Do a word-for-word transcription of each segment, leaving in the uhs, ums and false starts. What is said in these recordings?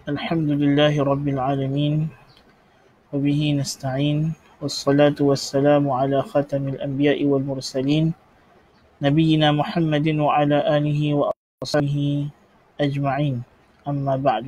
الحمد لله رب العالمين وبه نستعين والصلاة والسلام على خاتم الأنبياء والمرسلين نبينا محمد وعلى آله وأصحابه أجمعين أما بعد.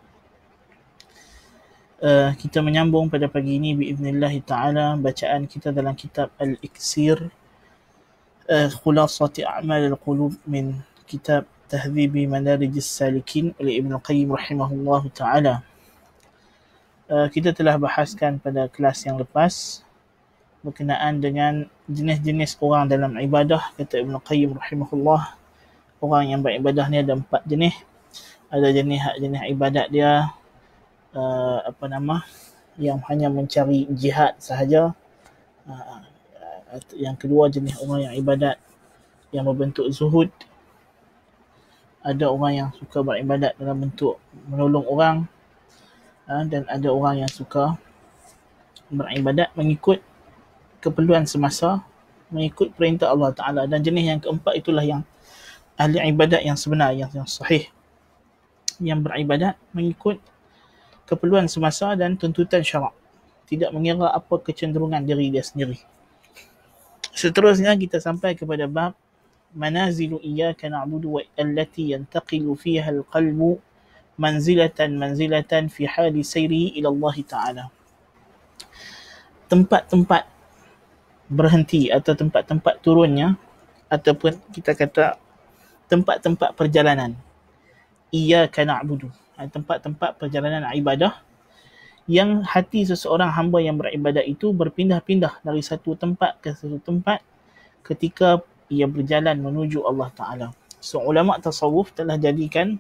Uh, kita menyambung pada pagi ini biiznillah ta'ala bacaan kita dalam kitab Al-Iksir uh, Khulasati A'mal Al-Qulub min kitab Tahdhibi Madarijis Salikin oleh Ibn Qayyim rahimahullah ta'ala. Uh, kita telah bahaskan pada kelas yang lepas berkenaan dengan jenis-jenis orang dalam ibadah. Kata Ibn Qayyim rahimahullah, orang yang beribadah ni ada empat jenis. Ada jenis jenis ibadat dia uh, apa nama yang hanya mencari jihad sahaja. Uh, yang kedua, jenis orang yang ibadat yang berbentuk zuhud. Ada orang yang suka beribadat dalam bentuk menolong orang, uh, dan ada orang yang suka beribadat mengikut keperluan semasa, mengikut perintah Allah Ta'ala. Dan jenis yang keempat itulah yang ahli ibadat yang sebenar, yang, yang sahih, yang beribadat mengikut keperluan semasa dan tuntutan syarak, tidak mengira apa kecenderungan diri dia sendiri. Seterusnya kita sampai kepada bab manazilu iyyaka na'budu wa allati yantaqilu fiha al-qalbu manzilatan manzilatan fi hali sayri ila Allah Ta'ala. Tempat-tempat berhenti atau tempat-tempat turunnya, ataupun kita kata tempat-tempat perjalanan. Iyyaka na'budu, tempat-tempat perjalanan ibadah yang hati seseorang hamba yang beribadat itu berpindah-pindah dari satu tempat ke satu tempat ketika ia berjalan menuju Allah Ta'ala. So ulama tasawuf telah jadikan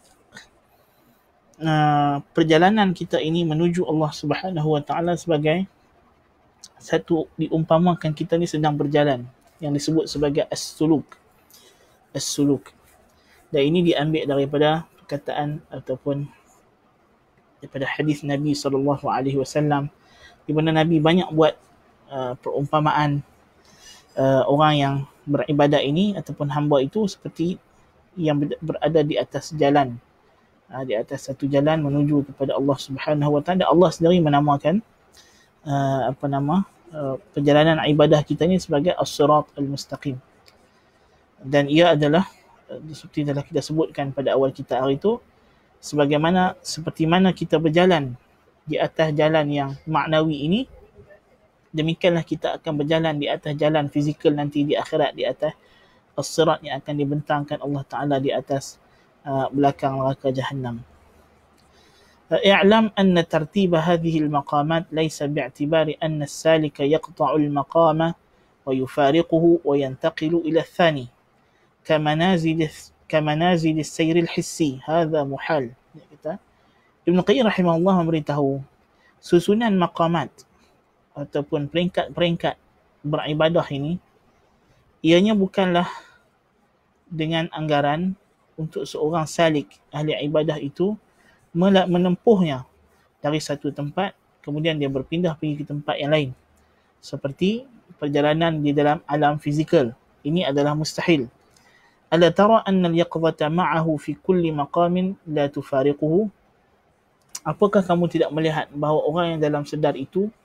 uh, perjalanan kita ini menuju Allah Subhanahu Wa Ta'ala sebagai satu, diumpamakan kita ni sedang berjalan, yang disebut sebagai as-suluk. As-suluk. Dan ini diambil daripada perkataan ataupun daripada hadis Nabi sallallahu alaihi wasallam, di mana Nabi banyak buat uh, perumpamaan uh, orang yang beribadat ini ataupun hamba itu seperti yang berada di atas jalan, uh, di atas satu jalan menuju kepada Allah Subhanahu Wa Ta'ala. Allah sendiri menamakan uh, apa nama uh, perjalanan ibadah kita ni sebagai as-sirat al-mustaqim. Dan ia adalah uh, seperti telah kita sebutkan pada awal kita hari itu, sebagaimana seperti mana kita berjalan di atas jalan yang maknawi ini, demikianlah kita akan berjalan di atas jalan fizikal nanti di akhirat, di atas as-sirat yang akan dibentangkan Allah Ta'ala di atas uh, belakang neraka Jahannam. I'lam anna tartiba hadhihi al-maqamat laysa bi'tibari anna as-salika yaqta'u al-maqama wa yufariquhu wa yantaqilu ila ath-thani kamanazil kamanazil as-sayr al-hissi, hadha muhal. Kita Ibn Qayyim rahimahullah memberitahu susunan maqamat ataupun peringkat-peringkat beribadah ini, ianya bukanlah dengan anggaran untuk seorang salik ahli ibadah itu menempuhnya dari satu tempat kemudian dia berpindah pergi ke tempat yang lain seperti perjalanan di dalam alam fizikal. Ini adalah mustahil. Ala tara anna al-yaqdhata ma'ahu fi kulli maqamin la tufariquhu. Apakah kamu tidak melihat bahawa orang yang dalam sedar itu,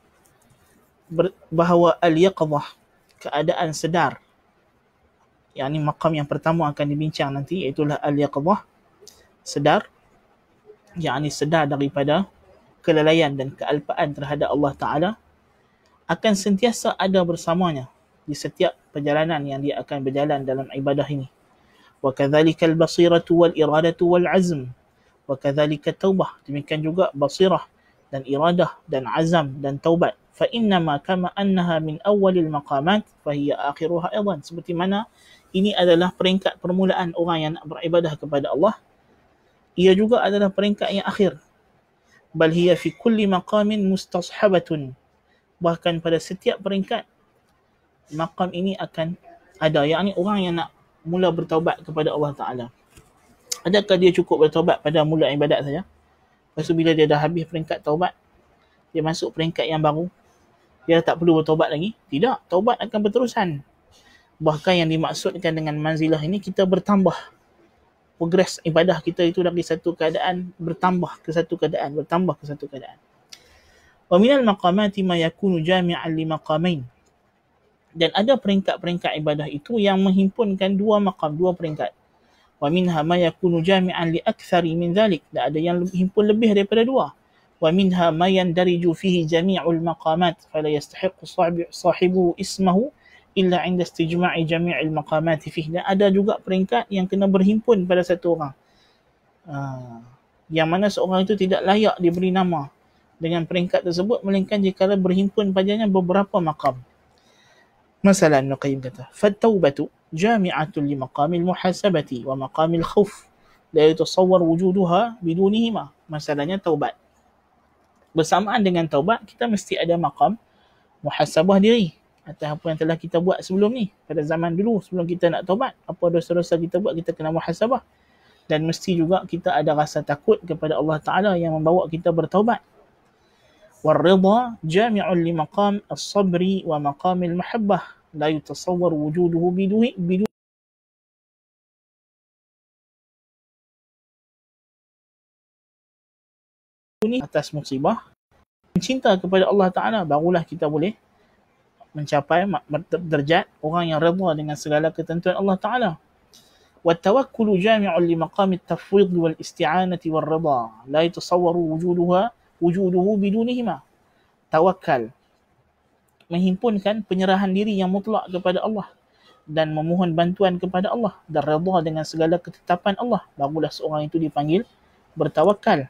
bahawa al-yaqdhah, keadaan sedar, yakni maqam yang pertama akan dibincang nanti, iaitulah al-yaqdhah, sedar, yakni sedar daripada kelalaian dan kealpaan terhadap Allah Ta'ala, akan sentiasa ada bersamanya di setiap perjalanan yang dia akan berjalan dalam ibadah ini. Wa kadzalika al-basiratu wal iradatu wal azm, wa kadzalika taubah, demikian juga basirah dan iradah dan azam dan taubat. Fa innama kama annaha min awwalil maqamat fa hiya akhiruha aidan, seperti mana ini adalah peringkat permulaan orang yang nak beribadah kepada Allah, ia juga adalah peringkat yang akhir. Bal hiya fi kulli maqamin mustashabatun, bahkan pada setiap peringkat maqam ini akan ada, yakni orang yang nak mula bertaubat kepada Allah Ta'ala. Adakah dia cukup bertaubat pada mula ibadat saja? Lepas tu bila dia dah habis peringkat taubat, dia masuk peringkat yang baru, dia tak perlu bertaubat lagi? Tidak, taubat akan berterusan. Bahkan yang dimaksudkan dengan manzilah ini, kita bertambah progress ibadah kita itu dari satu keadaan bertambah ke satu keadaan, bertambah ke satu keadaan. Wa minal maqamati ma yakunu jami'an li maqamain. Dan ada peringkat-peringkat ibadah itu yang menghimpunkan dua maqam, dua peringkat. Wa minha ma yakunu jami'an li akthari min dhalik. Dan ada yang himpun lebih daripada dua. Wa minha ma yandariju fihi jami'ul maqamat fala yastahiqqu sahibu ismahu illa 'inda istijma'i jami'il maqamat fihi. Dan ada juga peringkat yang kena berhimpun pada satu orang. Uh, yang mana seorang itu tidak layak diberi nama dengan peringkat tersebut melainkan jika berhimpun padanya beberapa maqam. Masalah Ibn Qayyim kata, "Fattaubatu jami'atun li maqamil muhasabati wa maqamil khawf la yatasawwar wujuduha bidunihima." Masalahnya taubat. Bersamaan dengan taubat, kita mesti ada maqam muhasabah diri atas apa yang telah kita buat sebelum ni. Pada zaman dulu, sebelum kita nak taubat, apa dosa-dosa kita buat, kita kena muhasabah. Dan mesti juga kita ada rasa takut kepada Allah Ta'ala yang membawa kita bertaubat. Warridha jami'un li maqam as-sabri wa maqam al-mahabbah la yutasawwar wujuduhu biduni biduni atas musibah. Cinta kepada Allah Ta'ala, barulah kita boleh mencapai derajat orang yang redha dengan segala ketentuan Allah Ta'ala. Wattawakkulu jami'un li maqam at-tafwid wal isti'anati wal ridha la yatasawwaru wujuduha wujuduhu bidunihima. Tawakal menghimpunkan penyerahan diri yang mutlak kepada Allah dan memohon bantuan kepada Allah dan redha dengan segala ketetapan Allah, barulah seorang itu dipanggil bertawakal.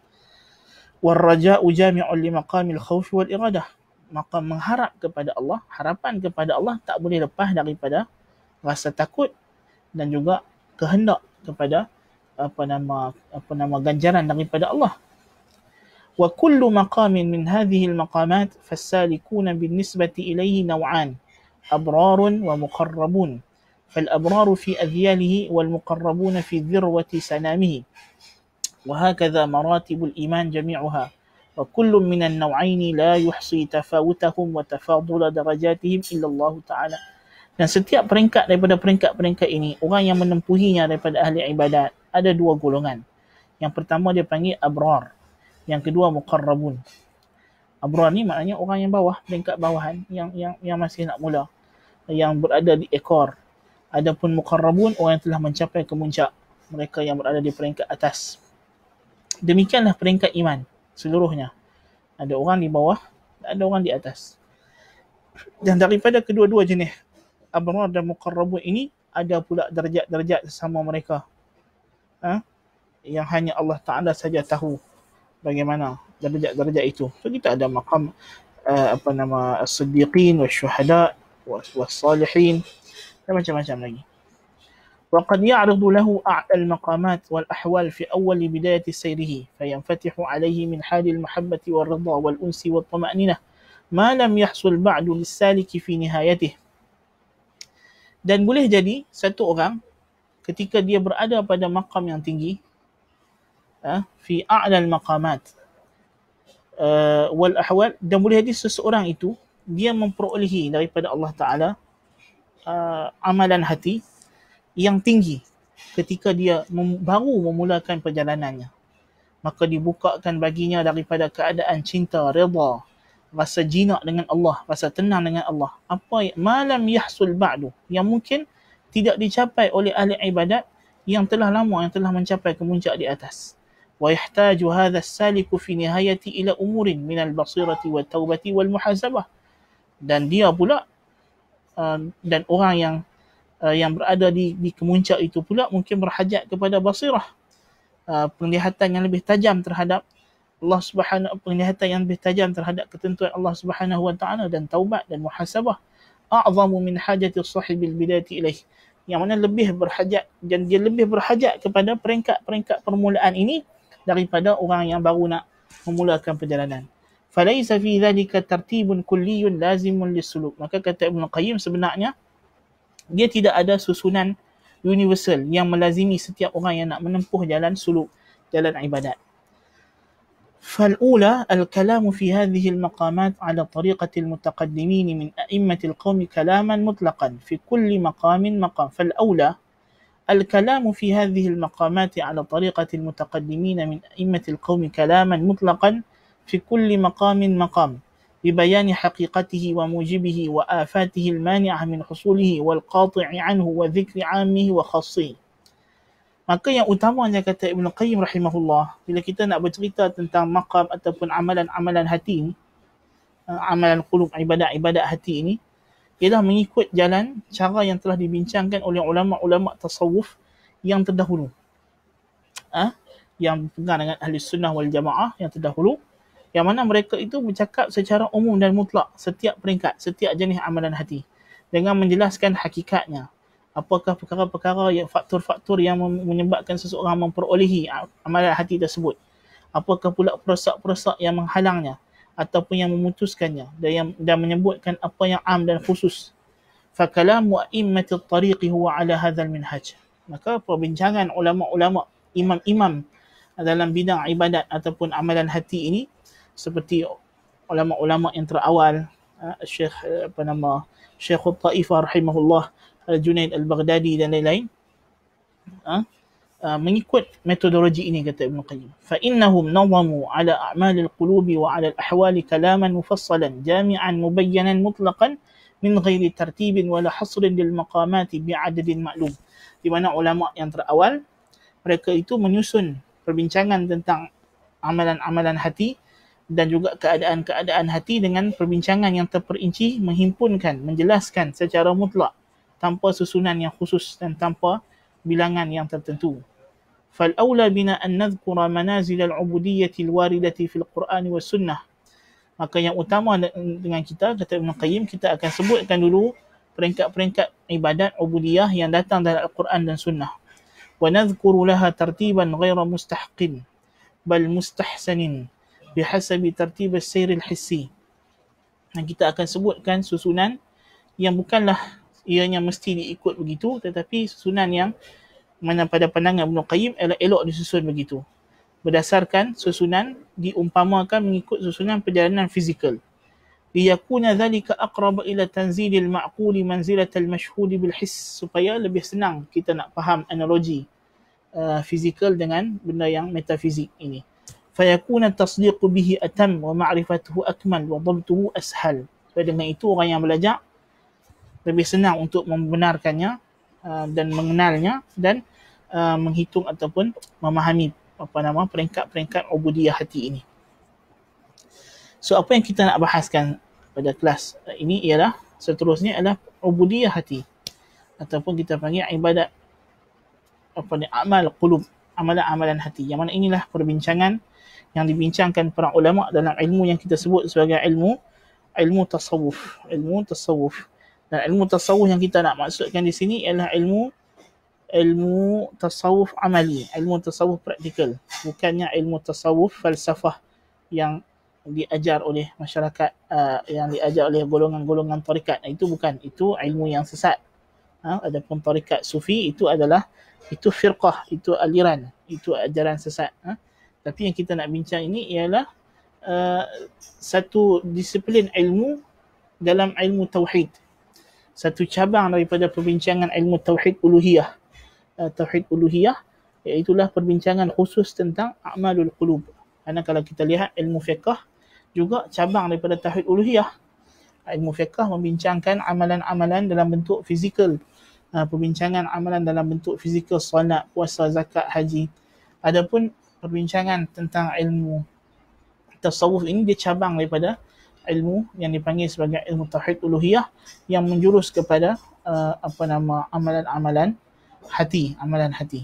Warraja'u jami'un li maqamil khawf wal iradah. Maka mengharap kepada Allah, harapan kepada Allah tak boleh lepas daripada rasa takut dan juga kehendak kepada apa nama apa nama ganjaran daripada Allah. Wa kullu maqamin min hadhihi al-maqamat fas-salikuna bin-nisbati ilayhi naw'an, abrarun wa muqarrabun. Fal-abraru fi adhyalihi wal-muqarrabuna fi dhirwati sanamihi. وهكذا مراتب الإيمان جميعها وكل من النوعين لا يحصي تفاوتهم وتفاضل درجاتهم إلا الله تعالى. Dan setiap peringkat daripada peringkat-peringkat ini, orang yang menempuhinya daripada ahli ibadat, ada dua golongan. Yang pertama dia panggil abrar, yang kedua muqarrabun. Abrar ni maknanya orang yang bawah, peringkat bawahan, yang yang yang masih nak mula, yang berada di ekor. Adapun muqarrabun, orang yang telah mencapai ke puncak, mereka yang berada di peringkat atas. Demikianlah peringkat iman seluruhnya. Ada orang di bawah, ada orang di atas. Dan daripada kedua-dua jenis abrar dan muqarrabun ini, ada pula darjat-darjat sesama mereka. Ha? Yang hanya Allah Ta'ala saja tahu bagaimana darjat-darjat itu. So kita ada maqam uh, apa nama as-siddiqin wasyuhada was-salihin dan macam-macam lagi. وقد يعرض له أعلى المقامات والأحوال في أول بداية سيره فينفتح عليه من حال المحبة والرضا والأنس والطمأنينة ما لم يحصل بعد للسالك في نهايته. Dan boleh jadi satu orang ketika dia berada pada maqam yang tinggi, fi a'la al-maqamat wal ahwal, dan boleh jadi seseorang itu dia memperolehi daripada Allah Ta'ala uh, amalan hati yang tinggi ketika dia mem- baru memulakan perjalanannya. Maka dibukakan baginya daripada keadaan cinta, redha, rasa jinak dengan Allah, rasa tenang dengan Allah. Apa yang malam yahsul ba'du, yang mungkin tidak dicapai oleh ahli ibadat yang telah lama, yang telah mencapai kemuncak di atas. Wa yahtaju hadha as-saliku fi nihayati ila umurin min al-basirati wat taubati wal muhasabah. Dan dia pula uh, dan orang yang Uh, yang berada di, di kemuncak itu pula mungkin berhajat kepada basirah, uh, penglihatan yang lebih tajam terhadap Allah Subhanahu, penglihatan yang lebih tajam terhadap ketentuan Allah Subhanahu wa Ta'ala, dan taubat dan muhasabah. A'zamu min hajati sahibil bidayati ilaih, yang mana lebih berhajat, dan dia lebih berhajat kepada peringkat-peringkat permulaan ini daripada orang yang baru nak memulakan perjalanan. Falaysa fi dhalika tartibun kulliyun lazimun lisuluk. Maka kata Ibn Qayyim, sebenarnya dia tidak ada susunan universal yang melazimi setiap orang yang nak menempuh jalan suluk, jalan ibadat. فالأولى الكلام في هذه المقامات على طريقة المتقدمين من أئمة القوم كلاما مطلقا في كل مقام مقام. فالأولى الكلام في هذه المقامات على طريقة المتقدمين من أئمة القوم كلاما مطلقا في كل مقام مقام ببيان حقيقته وموجبه وآفاته المانعة من حصوله والقاطع عنه وذكر عامه وخاصه. Maka yang utamanya, kata Ibn Qayyim rahimahullah, bila kita nak bercerita tentang maqam ataupun amalan-amalan hati ni, amalan qulub, ibadat-ibadat hati ini, ialah mengikut jalan cara yang telah dibincangkan oleh ulama-ulama tasawuf yang terdahulu. Ha? Yang berpegang dengan ahli sunnah wal jamaah yang terdahulu, yang mana mereka itu bercakap secara umum dan mutlak setiap peringkat, setiap jenis amalan hati, dengan menjelaskan hakikatnya. Apakah perkara-perkara yang faktor-faktor yang menyebabkan seseorang memperolehi amalan hati tersebut? Apakah pula perosak-perosak yang menghalangnya ataupun yang memutuskannya, dan, yang, dan menyebutkan apa yang am dan khusus. Fakalamu a'immatit tariqi huwa ala hadzal minhaj. Maka perbincangan ulama-ulama, imam-imam dalam bidang ibadat ataupun amalan hati ini, seperti ulama-ulama yang terawal, Syekh apa nama Syekh Taifah rahimahullah, Al-Junaid Al-Baghdadi dan lain-lain, ha? Uh, mengikut metodologi ini, kata Ibn Qayyim. فَإِنَّهُمْ نَظَمُوا عَلَى أَعْمَالِ الْقُلُوبِ وَعَلَى الْأَحْوَالِ كَلَامًا مُفَصَّلًا جَامِعًا مُبَيَّنًا مُطْلقًا مِنْ غَيْرِ تَرْتِيبٍ وَلَا حَصْرٍ لِلْمَقَامَاتِ بِعَدَدٍ مَعْلُومٍ. Di mana ulama yang terawal, mereka itu menyusun perbincangan tentang amalan-amalan hati dan juga keadaan-keadaan hati dengan perbincangan yang terperinci, menghimpunkan, menjelaskan secara mutlak, tanpa susunan yang khusus dan tanpa bilangan yang tertentu. فَالْأَوْلَى بِنَا أَنْ نَذْكُرَ مَنَازِلَ الْعُبُودِيَّةِ الْوَارِدَةِ فِي الْقُرْآنِ وَالسُّنَّةِ. Maka yang utama dengan kita, kata Ibn Qayyim, kita akan sebutkan dulu peringkat-peringkat ibadat ubudiyah yang datang dalam Al-Quran dan Sunnah. وَنَذْكُرُ لَهَا تَرْتِيبًا غَيْرَ مُسْتَحْقٍ بَلْ مُسْتَحْسَنٍ بِحَسَبِ تَرْتِيبِ السَّيْرِ الْحِسِّي. Dan kita akan sebutkan susunan yang bukanlah ianya mesti diikut begitu, tetapi susunan yang mana pada pandangan Ibn Qayyim elok-elok disusun begitu, berdasarkan susunan diumpamakan mengikut susunan perjalanan fizikal. Liyakuna dhalika aqrab ila tanzilil ma'quli manzilatal mashhudi bil hiss, supaya lebih senang kita nak faham analogi uh, fizikal dengan benda yang metafizik ini. Fayakuna tasdiqu bihi atam wa ma'rifatuhu akmal wa dhabtuhu ashal. Supaya dengan itu orang yang belajar lebih senang untuk membenarkannya uh, dan mengenalnya dan uh, menghitung ataupun memahami apa nama peringkat-peringkat ubudiyah hati ini. So apa yang kita nak bahaskan pada kelas ini ialah seterusnya adalah ubudiyah hati, ataupun kita panggil ibadat apa ni, amal qulub, amalan-amalan hati. Yang mana inilah perbincangan yang dibincangkan para ulama dalam ilmu yang kita sebut sebagai ilmu ilmu tasawuf, ilmu tasawuf. Dan ilmu tasawuf yang kita nak maksudkan di sini ialah ilmu ilmu tasawuf amali, ilmu tasawuf praktikal, bukannya ilmu tasawuf falsafah yang diajar oleh masyarakat, uh, yang diajar oleh golongan-golongan tarikat. Itu bukan, itu ilmu yang sesat. Ha? Adapun tarikat sufi itu adalah, itu firqah, itu aliran, itu ajaran sesat. Ha? Tapi yang kita nak bincang ini ialah uh, satu disiplin ilmu dalam ilmu tauhid, satu cabang daripada perbincangan ilmu tauhid uluhiyah, uh, tauhid uluhiyah, iaitulah perbincangan khusus tentang a'malul qulub. Karena kalau kita lihat ilmu fiqh juga cabang daripada tauhid uluhiyah. Ilmu fiqh membincangkan amalan-amalan dalam bentuk fizikal, uh, perbincangan amalan dalam bentuk fizikal, solat, puasa, zakat, haji. Adapun perbincangan tentang ilmu tasawuf ini, dia cabang daripada ilmu yang dipanggil sebagai ilmu tauhid uluhiyah, yang menjurus kepada uh, apa nama amalan-amalan hati, amalan hati.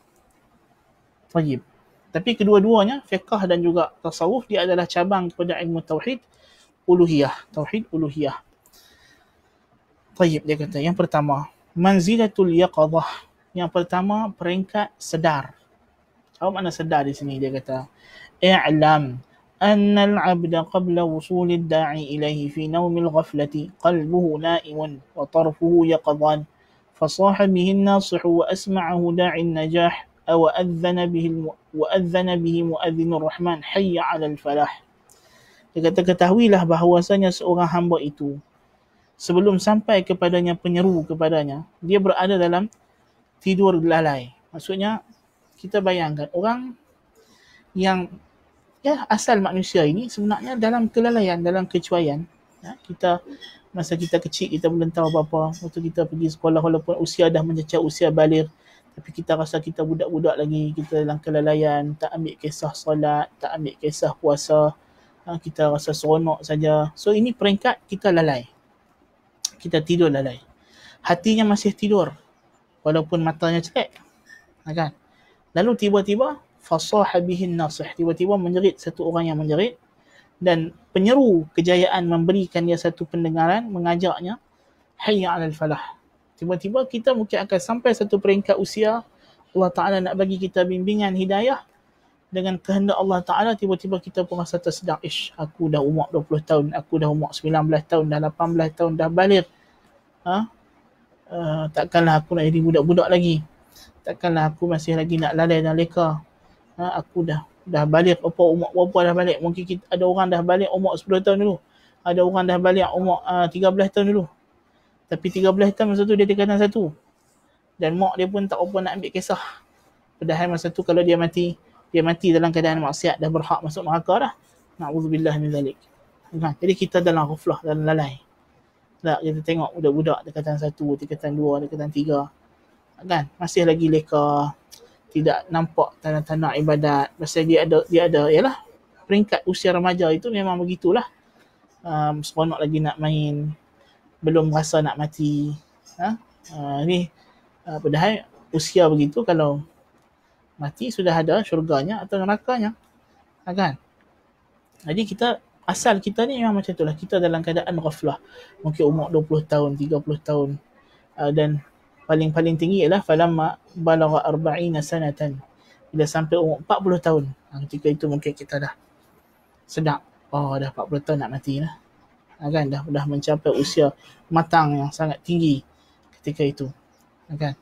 Tayyib. Tapi kedua-duanya, fiqh dan juga tasawuf, dia adalah cabang kepada ilmu tauhid uluhiyah, tauhid uluhiyah. Tayyib, dia kata yang pertama, manzilatul yaqadhah. Yang pertama, peringkat sedar. Apa makna sedar di sini? Dia kata, i'lam أن العبد قبل وصول الداعي إليه في نوم الغفلة قلبه نائم وطرفه يقظان فصاح به الناصح وأسمعه داعي النجاح أو أذن به الم... وأذن به مؤذن الرحمن حي على الفلاح. Dia kata, ketahuilah bahawasanya seorang hamba itu sebelum sampai kepadanya penyeru kepadanya, dia berada dalam tidur lalai. Maksudnya kita bayangkan orang yang ya asal manusia ini sebenarnya dalam kelalaian, dalam kecuaian. Ya, kita masa kita kecil kita belum tahu apa-apa. Waktu kita pergi sekolah walaupun usia dah mencecah usia baligh, tapi kita rasa kita budak-budak lagi, kita dalam kelalaian, tak ambil kisah solat, tak ambil kisah puasa. Ha, kita rasa seronok saja. So ini peringkat kita lalai. Kita tidur lalai. Hatinya masih tidur walaupun matanya celak. Kan? Lalu tiba-tiba fasaha bihin nasih, tiba-tiba menjerit satu orang yang menjerit, dan penyeru kejayaan memberikan dia satu pendengaran, mengajaknya hayya 'alal falah. Tiba-tiba kita mungkin akan sampai satu peringkat usia Allah Ta'ala nak bagi kita bimbingan hidayah dengan kehendak Allah Ta'ala. Tiba-tiba kita pun rasa tersedak, ish, aku dah umur dua puluh tahun, aku dah umur sembilan belas tahun, dah lapan belas tahun, dah baligh. Ha? Uh, takkanlah aku nak jadi budak-budak lagi, takkanlah aku masih lagi nak lalai dan leka. Ha, aku dah dah balik apa umur berapa dah balik. Mungkin kita, ada orang dah balik umur sepuluh tahun dulu, ada orang dah balik umur uh, tiga belas tahun dulu. Tapi tiga belas tahun masa tu dia tingkatan satu, dan mak dia pun tak apa nak ambil kisah. Padahal masa tu kalau dia mati, dia mati dalam keadaan maksiat, dah berhak masuk neraka dah. Na'udzubillah min zalik. Ha, jadi kita dalam ghaflah, dalam lalai. Tak, kita tengok budak-budak tingkatan satu, tingkatan dua, tingkatan tiga, kan masih lagi leka, tidak nampak tanda-tanda ibadat. Pasal dia ada, dia ada, yalah, peringkat usia remaja itu memang begitulah. Um, seronok lagi nak main, belum rasa nak mati. Ha? Uh, ni, uh, padahal usia begitu, kalau mati sudah ada syurganya atau nerakanya. Ha, kan? Jadi kita, asal kita ni memang macam itulah. Kita dalam keadaan ghaflah. Mungkin umur dua puluh tahun, tiga puluh tahun. Uh, dan paling-paling tinggi ialah falamma balagha arba'ina sanatan, bila sampai umur empat puluh tahun. Ketika itu mungkin kita dah sedap, oh dah empat puluh tahun nak mati lah. Kan dah dah mencapai usia matang yang sangat tinggi ketika itu. Kan?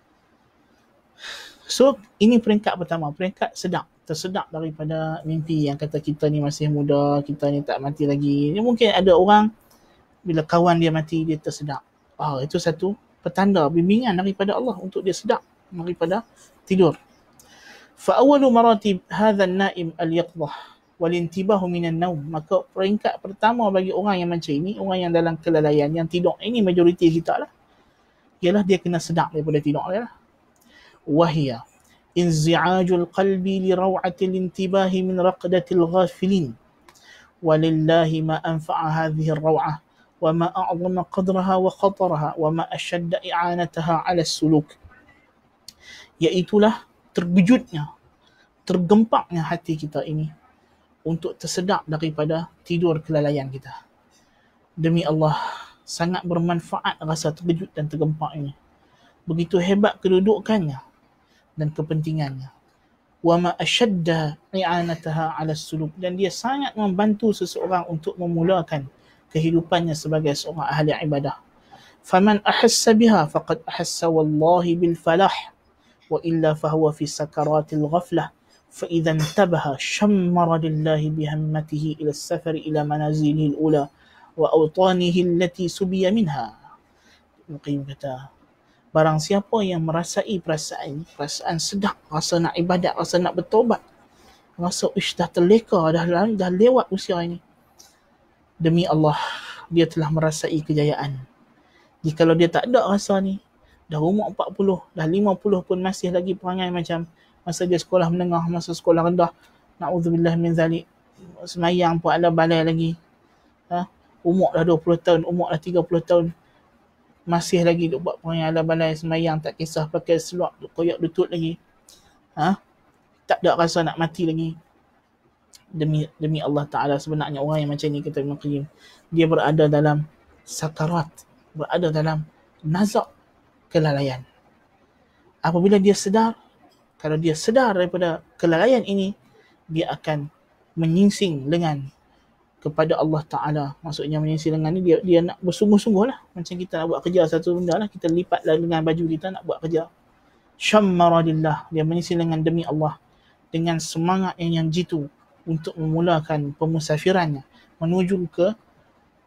So ini peringkat pertama, peringkat sedap, tersedak daripada mimpi yang kata kita ni masih muda, kita ni tak mati lagi. Ini mungkin ada orang bila kawan dia mati dia tersedak. Oh, itu satu petanda bimbingan daripada Allah untuk dia sedap daripada tidur. Fa awwalu maratib hadha an-na'im al-yaqdhah wal-intibahu min an-nawm. Maka peringkat pertama bagi orang yang macam ini, orang yang dalam kelalaian, yang tidur, ini majoriti kita lah, ialah dia kena sedap daripada tidur dia lah. Wahia inzi'ajul qalbi li raw'atil intibahi min raqdatil ghafilin walillahi ma anfa'a hadhihi ar-raw'ah وما أعظم قدرها وخطرها وما أشد إعانتها على السلوك. Iaitulah terkejutnya, tergempaknya hati kita ini untuk tersedak daripada tidur kelalaian kita. Demi Allah, sangat bermanfaat rasa terkejut dan tergempak ini. Begitu hebat kedudukannya dan kepentingannya. وما أشد إعانتها على السلوك, dan dia sangat membantu seseorang untuk memulakan kehidupannya sebagai seorang ahli ibadah. Faman ahassa biha faqad ahassa wallahi bil falah wa illa fahuwa fi sakaratil ghaflah fa idza intabaha shammara lillahi bihammatihi ila as-safar ila manazilihi al-ula wa awtanihi allati subiya minha. Muqim kata, barang siapa yang merasai perasaan perasaan sedap, rasa nak ibadat, rasa nak bertaubat, rasa ish dah terleka, dah dah lewat usia ini, demi Allah, dia telah merasai kejayaan. Jikalau dia tak ada rasa ni, dah umur empat puluh, dah lima puluh pun masih lagi perangai macam masa dia sekolah menengah, masa sekolah rendah, na'udzubillah min zalik, semayang pun ala balai lagi. Ha? Umur dah dua puluh tahun, umur dah tiga puluh tahun, masih lagi duk buat perangai ala balai, semayang tak kisah, pakai seluar, koyak lutut lagi. Ha? Tak ada rasa nak mati lagi. Demi demi Allah Ta'ala, sebenarnya orang yang macam ni, kata Ibn Qayyim, dia berada dalam sakarat, berada dalam nazak kelalaian. Apabila dia sedar, kalau dia sedar daripada kelalaian ini, dia akan menyingsing lengan kepada Allah Ta'ala. Maksudnya menyingsing lengan ni, dia dia nak bersungguh-sungguh lah. Macam kita nak buat kerja satu benda lah, kita lipatlah dengan baju kita nak buat kerja. Syammara lillah, dia menyingsing lengan demi Allah, dengan semangat yang yang jitu, untuk memulakan pemusafirannya menuju ke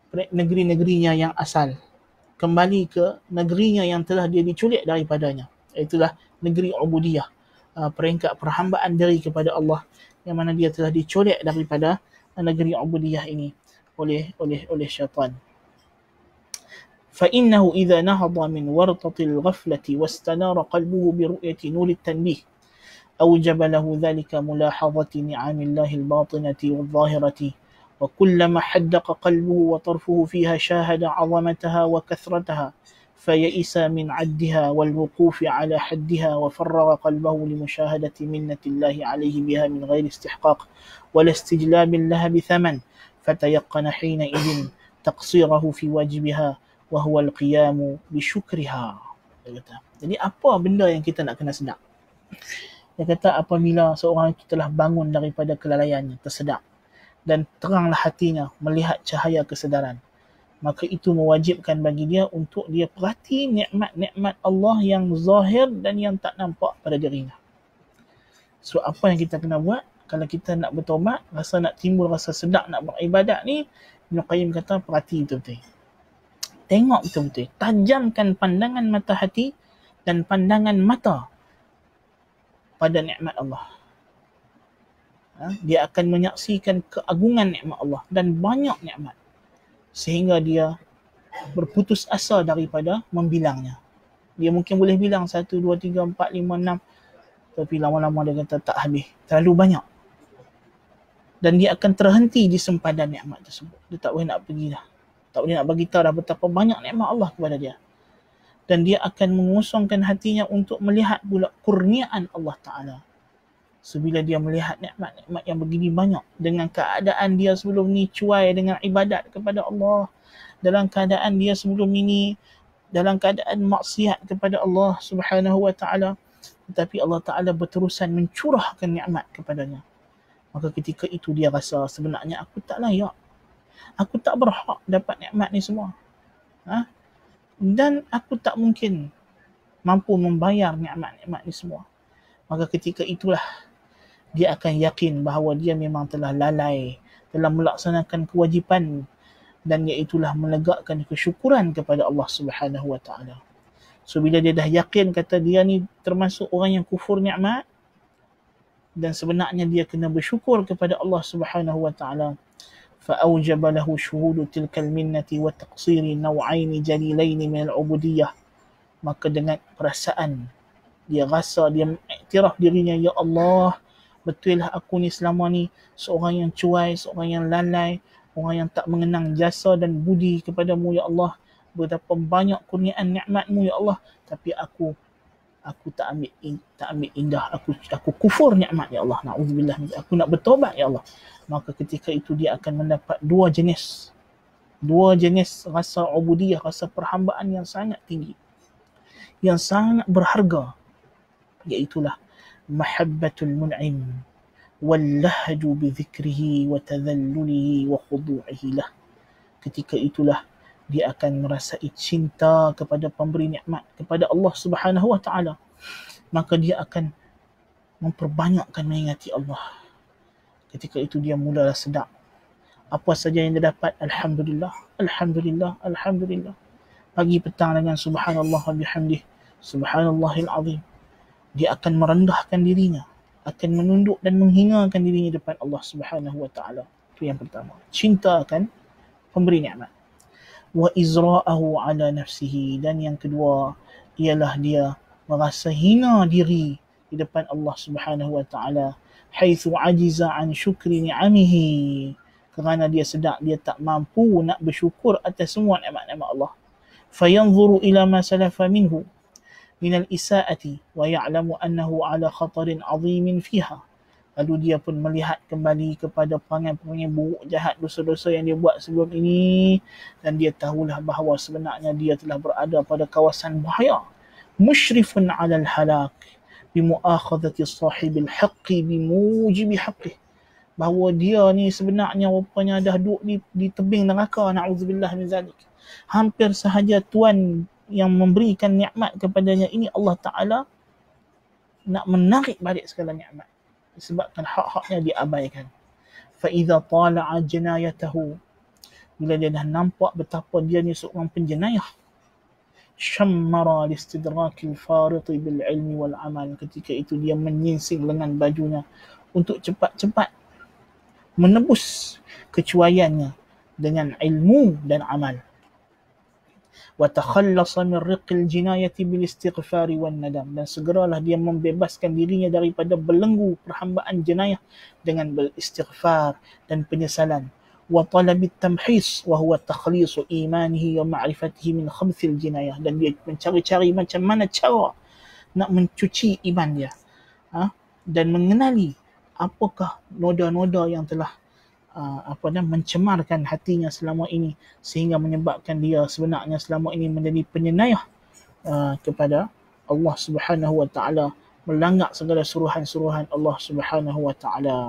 negeri-negerinya yang asal, kembali ke negerinya yang telah dia diculik daripadanya. Itulah negeri ubudiyah, uh, peringkat perhambaan diri kepada Allah, yang mana dia telah dicolek daripada negeri ubudiyah ini oleh oleh oleh syaitan. فإنه إذا نهض من ورطة الغفلة واستنار قلبه برؤية نور التنبيه أوجب له ذلك ملاحظة نعم الله الباطنة والظاهرة، وكلما حدق قلبه وطرفه فيها شاهد عظمتها وكثرتها فيئس من عدها والوقوف على حدها، وفرغ قلبه لمشاهدة منة الله عليه بها من غير استحقاق ولا استجلاب لها بثمن، فتيقن حينئذ تقصيره في واجبها وهو القيام بشكرها. Jadi apa benda yang kita nak kena sedar? Dia kata apabila seorang itu telah bangun daripada kelalaiannya, tersedar, dan teranglah hatinya melihat cahaya kesedaran, maka itu mewajibkan bagi dia untuk dia perhati nikmat-nikmat Allah yang zahir dan yang tak nampak pada dirinya. So apa yang kita kena buat? Kalau kita nak bertaubat, rasa nak timbul rasa sedap nak beribadat ni, Ibn Qayyim kata perhati betul-betul. Tengok betul-betul. Tajamkan pandangan mata hati dan pandangan mata pada nikmat Allah. Ha? Dia akan menyaksikan keagungan nikmat Allah dan banyak nikmat, sehingga dia berputus asa daripada membilangnya. Dia mungkin boleh bilang satu, dua, tiga, empat, lima, enam, tapi lama-lama dia kata tak habis, terlalu banyak. Dan dia akan terhenti di sempadan nikmat tersebut. Dia tak boleh nak pergi dah. Tak boleh nak bagi tahu dah betapa banyak nikmat Allah kepada dia. Dan dia akan mengosongkan hatinya untuk melihat pula kurniaan Allah Ta'ala. So bila dia melihat nikmat-nikmat yang begini banyak, dengan keadaan dia sebelum ni cuai dengan ibadat kepada Allah, dalam keadaan dia sebelum ini dalam keadaan maksiat kepada Allah Subhanahu wa Ta'ala, tetapi Allah Ta'ala berterusan mencurahkan nikmat kepadanya, maka ketika itu dia rasa sebenarnya aku tak layak, aku tak berhak dapat nikmat ni semua, ha? Dan aku tak mungkin mampu membayar nikmat-nikmat ni semua. Maka ketika itulah dia akan yakin bahawa dia memang telah lalai dalam melaksanakan kewajipan, dan iaitulah menegakkan kesyukuran kepada Allah Subhanahu wa Ta'ala. So bila dia dah yakin kata dia ni termasuk orang yang kufur nikmat, dan sebenarnya dia kena bersyukur kepada Allah Subhanahu wa Ta'ala, فأوجب له شهود تلك المنة والتقصير نوعين جليلين من العبودية. Maka dengan perasaan dia rasa, dia mengiktiraf dirinya, ya Allah, betullah aku ni selama ni seorang yang cuai, seorang yang lalai, orang yang tak mengenang jasa dan budi kepadamu ya Allah. Betapa banyak kurniaan nikmatmu ya Allah, tapi aku aku tak ambil tak ambil indah, aku aku kufur nikmat ya Allah. Nauzubillah, aku nak bertobat ya Allah. Maka ketika itu dia akan mendapat dua jenis dua jenis rasa ubudiyah, rasa perhambaan yang sangat tinggi, yang sangat berharga, iaitulah mahabbatul mun'im wal lahju bi dhikrihi wa tadhallulihi wa khudu'ihi lah. Ketika itulah dia akan merasai cinta kepada pemberi nikmat, kepada Allah Subhanahu wa Ta'ala, maka dia akan memperbanyakkan mengingati Allah. Ketika itu dia mulalah sedap. Apa saja yang dia dapat, Alhamdulillah, Alhamdulillah, Alhamdulillah. Pagi petang dengan Subhanallah wa bihamdih, Subhanallahil azim. Dia akan merendahkan dirinya, akan menunduk dan menghinakan dirinya depan Allah Subhanahu wa Ta'ala. Itu yang pertama. Cinta akan pemberi nikmat. Wa izra'ahu ala nafsihi. Dan yang kedua ialah dia merasa hina diri di depan Allah Subhanahu wa Ta'ala, haitsu ajiza an syukri ni'amihi, kerana dia sedar dia tak mampu nak bersyukur atas semua nikmat-nikmat Allah. Fayanzuru ila ma salafa minhu min al-isa'ati wa ya'lamu annahu ala khatarin 'azimin fiha. Lalu dia pun melihat kembali kepada perangai-perangai buruk, jahat, dosa-dosa yang dia buat sebelum ini, dan dia tahulah bahawa sebenarnya dia telah berada pada kawasan bahaya. Musyrifun 'ala al-halak bimu'akhadhati sahibil haqqi bimujibi haqqih. Bahawa dia ni sebenarnya rupanya dah duduk di, di tebing neraka, na'udzubillah min zalik. Hampir sahaja Tuhan yang memberikan nikmat kepadanya ini, Allah Ta'ala, nak menarik balik segala nikmat disebabkan hak-haknya diabaikan. Fa'idha tala'a janayatahu, bila dia dah nampak betapa dia ni seorang penjenayah, syammara listidrakil fariti bil ilmi wal amal. Ketika itu dia menyingsing lengan bajunya untuk cepat-cepat menebus kecuaiannya dengan ilmu dan amal. Wa takhallasa min riqil jinayati bil istighfari wan nadam, dan segeralah dia membebaskan dirinya daripada belenggu perhambaan jenayah dengan beristighfar dan penyesalan. Wa talabit tamhis wa huwa takhlisu imanihi wa ma'rifatihi min khamsil jinayah, dan dia mencari-cari macam mana cara nak mencuci iman dia, ha? Dan mengenali apakah noda-noda yang telah uh, apa nama mencemarkan hatinya selama ini sehingga menyebabkan dia sebenarnya selama ini menjadi penyenayah uh, kepada Allah Subhanahu wa taala, melanggar segala suruhan-suruhan Allah Subhanahu wa taala.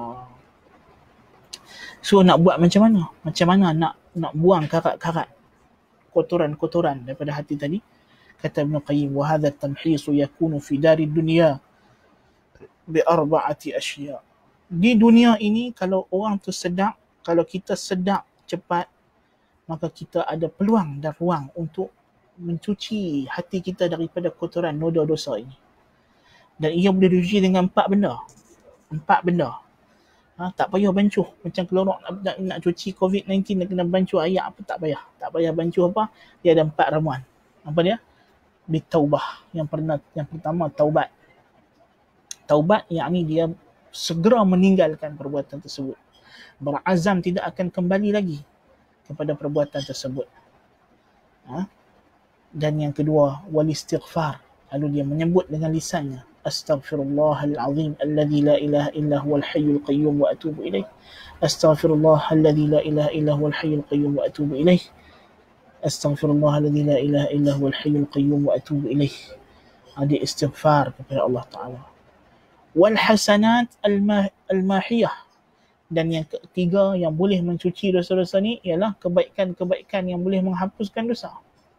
So nak buat macam mana? Macam mana nak nak buang karat-karat, kotoran-kotoran daripada hati tadi? Kata Ibn Qayyim, wa hadha at-tamhisu yakunu fi dari dunya bi arba'ati asya. Di dunia ini kalau orang tu sedap, kalau kita sedap cepat, maka kita ada peluang dan ruang untuk mencuci hati kita daripada kotoran noda dosa ini. Dan ia boleh diuji dengan empat benda. Empat benda. Ha, tak payah bancuh. Macam kalau nak, nak, nak cuci covid sembilan belas nak kena bancuh air apa, tak payah. Tak payah bancuh apa. Dia ada empat ramuan. Apa dia? Bitaubah. Yang pernah, yang pertama taubat. Taubat yakni dia segera meninggalkan perbuatan tersebut. Berazam tidak akan kembali lagi kepada perbuatan tersebut. Ha? Dan yang kedua, wal istighfar. Lalu dia menyebut dengan lisannya, astaghfirullahal azim alladzi la ilaha illa huwal hayyul qayyum wa atubu ilaih. Astaghfirullahal la ilaha illa huwal hayyul qayyum wa atubu ilaih. Astaghfirullahal la ilaha illa huwal hayyul qayyum wa atubu ilaih. Ada istighfar kepada Allah Taala. Wal hasanat al-mahiyah. Dan yang ketiga yang boleh mencuci dosa-dosa ni ialah kebaikan-kebaikan yang boleh menghapuskan dosa.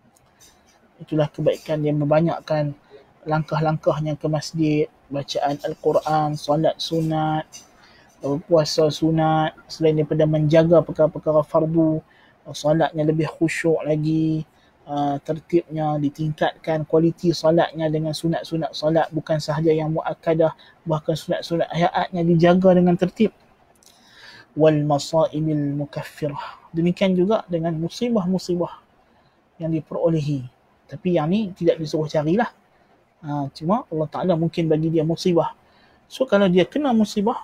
Itulah kebaikan dia membanyakkan langkah-langkahnya ke masjid, bacaan Al-Quran, solat sunat, puasa sunat, selain daripada menjaga perkara-perkara fardu, solatnya lebih khusyuk lagi, Uh, tertibnya ditingkatkan, kualiti solatnya dengan sunat-sunat solat, bukan sahaja yang muakkadah, bahkan sunat-sunat hayatnya dijaga dengan tertib. Wal masaibil mukaffirah. Demikian juga dengan musibah-musibah yang diperolehi. Tapi yang ni tidak disuruh carilah. Uh, cuma Allah Ta'ala mungkin bagi dia musibah. So kalau dia kena musibah,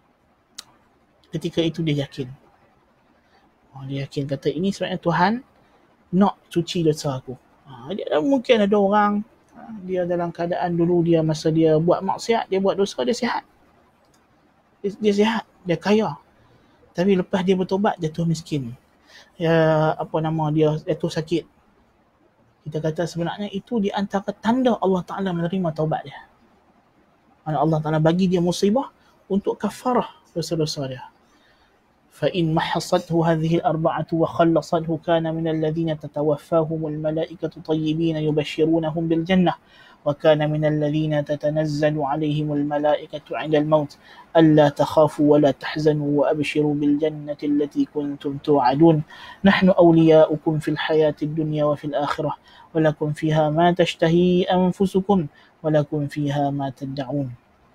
ketika itu dia yakin. Oh, dia yakin kata ini sebenarnya Tuhan nak cuci dosa aku. Ha, dia, mungkin ada orang, ha, dia dalam keadaan dulu dia masa dia buat maksiat, dia buat dosa, dia sihat. Dia, dia sihat, dia kaya. Tapi lepas dia bertobat, jatuh miskin. Ya, apa nama dia, jatuh sakit. Kita kata sebenarnya itu di antara tanda Allah Ta'ala menerima taubat dia. Allah Ta'ala bagi dia musibah untuk kafarah dosa-dosa dia. فإن محصته هذه الأربعة وخلصته كان من الذين تتوفاهم الملائكة طيبين يبشرونهم بالجنة وكان من الذين تتنزل عليهم الملائكة عند الموت ألا تخافوا ولا تحزنوا وأبشروا بالجنة التي كنتم توعدون نحن أولياؤكم في الحياة الدنيا وفي الآخرة ولكم فيها ما تشتهي أنفسكم ولكم فيها ما تدعون.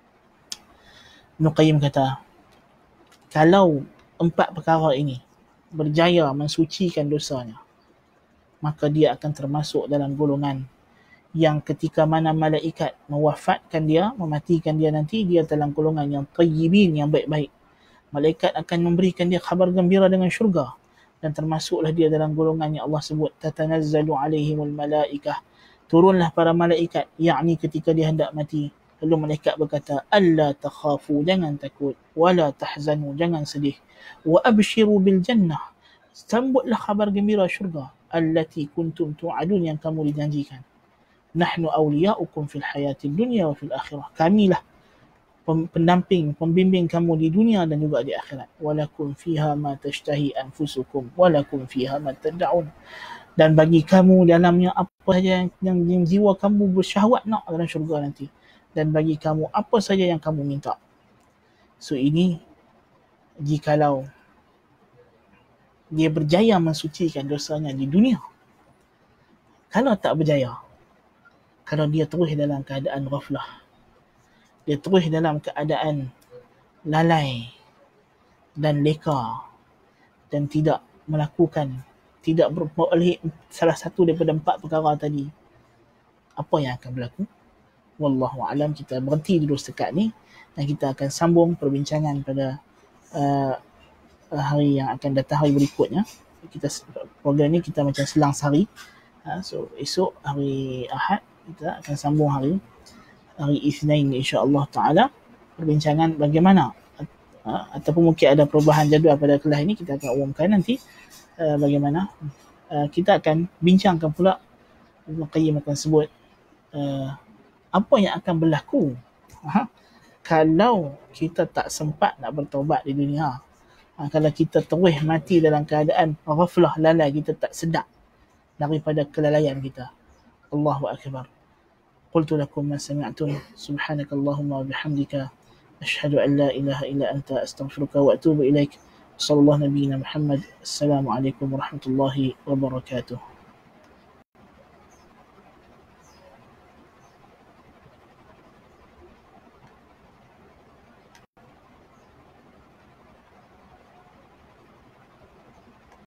Ibn Qayyim kata, kalau empat perkara ini berjaya mensucikan dosanya, maka dia akan termasuk dalam golongan yang ketika mana malaikat mewafatkan dia, mematikan dia nanti, dia dalam golongan yang tayyibin, yang baik-baik. Malaikat akan memberikan dia khabar gembira dengan syurga, dan termasuklah dia dalam golongan yang Allah sebut tatanazzalu alaihimul malaikah, turunlah para malaikat, yakni ketika dia hendak mati. Lalu malaikat berkata, alla takhafu, jangan takut, wala tahzanu, jangan sedih, wa abshiru bil jannah, sambutlah khabar gembira syurga, allati kuntum tu'adun, yang kamu dijanjikan. Nahnu awliya'ukum fil hayatid dunya wa fil akhirah, kamilah pendamping, pembimbing kamu di dunia dan juga di akhirat. Walakum fiha ma tashtahi anfusukum walakum fiha ma tad'un, dan bagi kamu dalamnya apa saja yang, yang, yang jiwa kamu bersyahwat nak dalam syurga nanti, dan bagi kamu apa saja yang kamu minta. So ini jikalau dia berjaya mensucikan dosanya di dunia. Kalau tak berjaya, kalau dia terus dalam keadaan ghaflah, dia terus dalam keadaan lalai dan leka dan tidak melakukan, tidak beroleh salah satu daripada empat perkara tadi, apa yang akan berlaku? Wallahu a'lam. Kita berhenti dulu setakat ni dan kita akan sambung perbincangan pada uh, hari yang akan datang, hari berikutnya. Kita program ni kita macam selang sehari. Ha, so esok hari Ahad kita akan sambung hari hari Isnin insya-Allah taala perbincangan bagaimana uh, ataupun mungkin ada perubahan jadual pada kelas ini, kita akan umumkan nanti uh, bagaimana uh, kita akan bincangkan pula. Ibn Qayyim akan sebut uh, apa yang akan berlaku ha, kalau kita tak sempat nak bertaubat di dunia. Ha, kalau kita terus mati dalam keadaan ghaflah, lalai, kita tak sedar daripada kelalaian kita. Allahu akbar. Qultu lakum ma sami'tum, subhanakallahumma wa bihamdika, asyhadu an la ilaha illa anta, astaghfiruka wa atubu ilaik. Sallallahu nabiyina Muhammad. Assalamualaikum warahmatullahi wabarakatuh.